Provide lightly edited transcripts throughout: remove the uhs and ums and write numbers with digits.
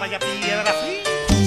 playa Piedra Fría.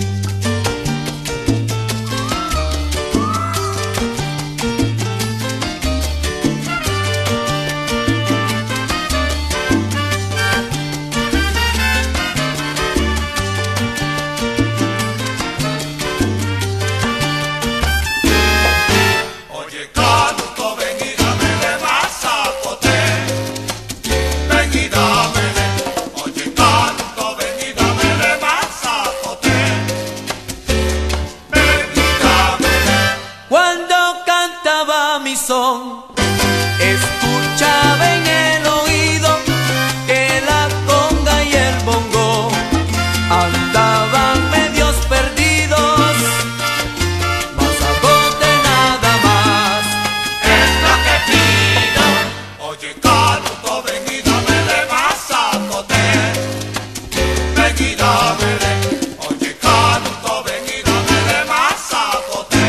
Mi son, escuchaba en el oído que la conga y el bongo andaban medios perdidos, mazacote nada más. Es lo que pido. Oye, Canuto, ven y dámele mazacote. Ven y dámele. Oye, Canuto, ven y dámele mazacote.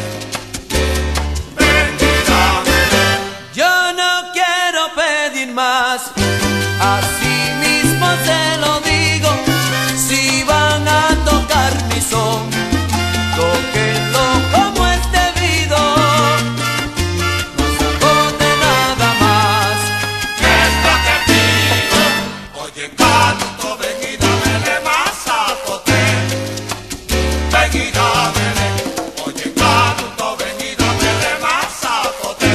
Más, así mismo se lo digo, si van a tocar mi son, tóquenlo como es debido, mazacote nada más. Es lo que pido. Oye, Canuto, ven y dámele mazacote. Ven y dámele. Oye, Canuto, ven y dámele mazacote.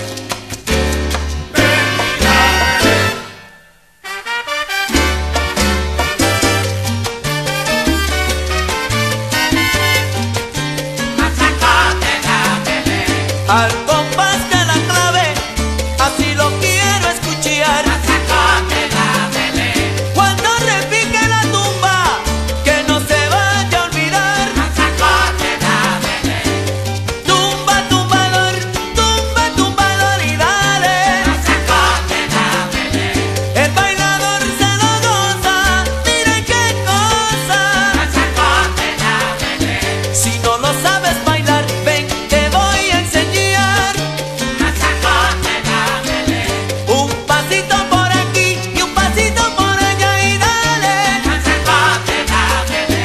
Al compás de la clave, así lo quiero escuchar. Mazacote, dámele. Cuando repique la tumba, que no se vaya a olvidar. Mazacote, dámele. Tumba, tumbador, tumba, tumbador y dale. Mazacote, dámele. El bailador se lo goza, miren qué cosa. Mazacote, dámele. Si no lo sabes bailar, ven, te voy a enseñar. Mazacote, dámele. Un pasito por aquí y un pasito por allá y dale. Mazacote, dámele.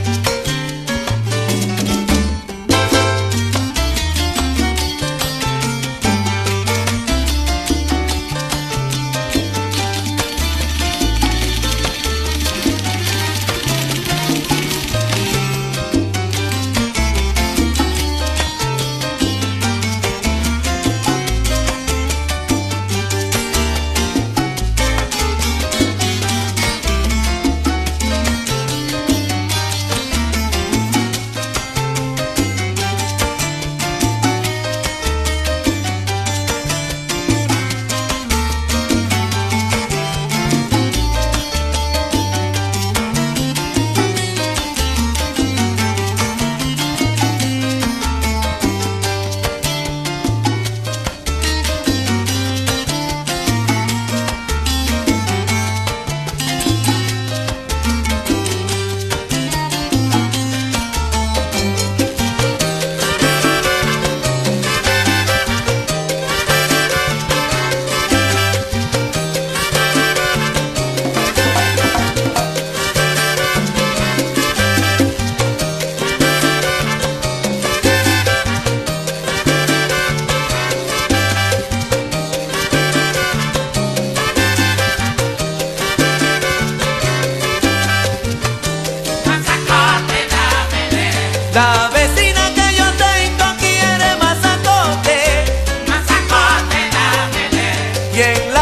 La vecina que yo tengo quiere mazacote, Mazacote, dámele. y en la